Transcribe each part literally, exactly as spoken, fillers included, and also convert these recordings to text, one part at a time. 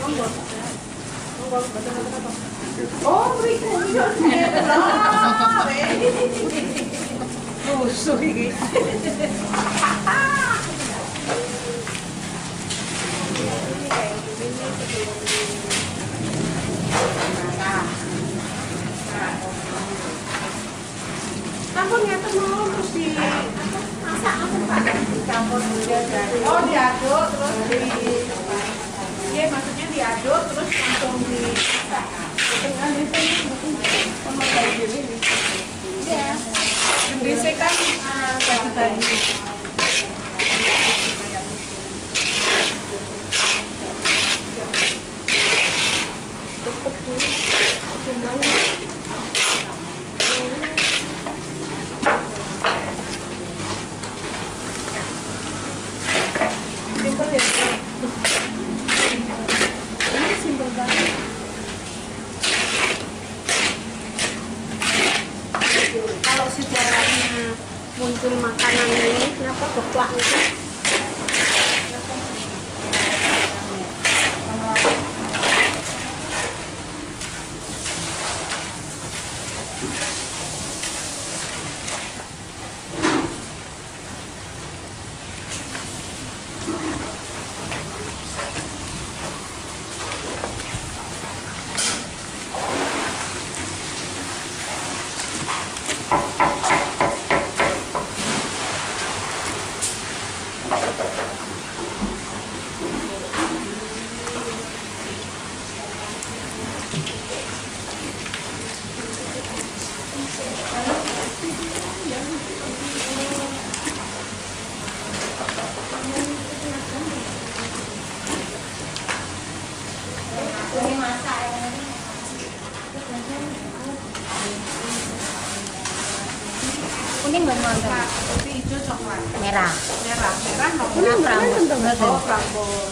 Oh, mriku iki. Musuh iki. Campur ngeten mau terus di masak apa Pak? Dicampur dulu. Oh, diaduk terus di iya, maksudnya diaduk terus langsung dimasak. Dengan itu sama kayak gini. Iya. Gendese kan bagi-bagi. Cukup dulu. Cuman simpel ya. Ini simpel banget. Kalau sejarahnya muncul makanan ini, kenapa geplak itu? Kuning nggak mau ada? Putih, hijau, coklat. Merah. Merah, merah. Kuning Prambors. Oh, Prambors.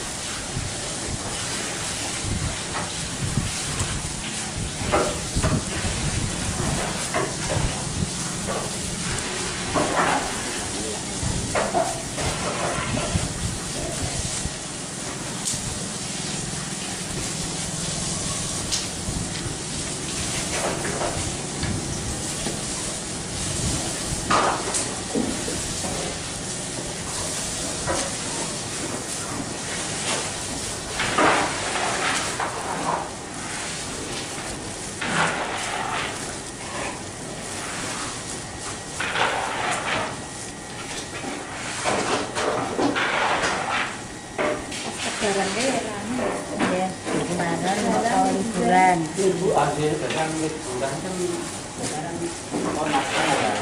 Ya, kemarin mau liburan. Ibu ada sekarang liburan kan sekarang mau makan ya.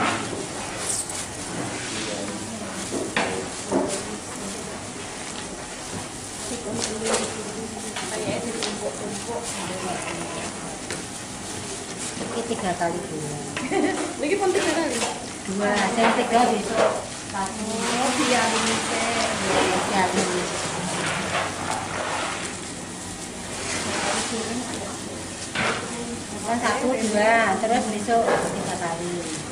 Ini tiga kali bulan. Ini pun tiga kali. Dua, saya tiga besok. Satu, Biar ini saya. ya ini. Kan satu dua terus besok tiga kali.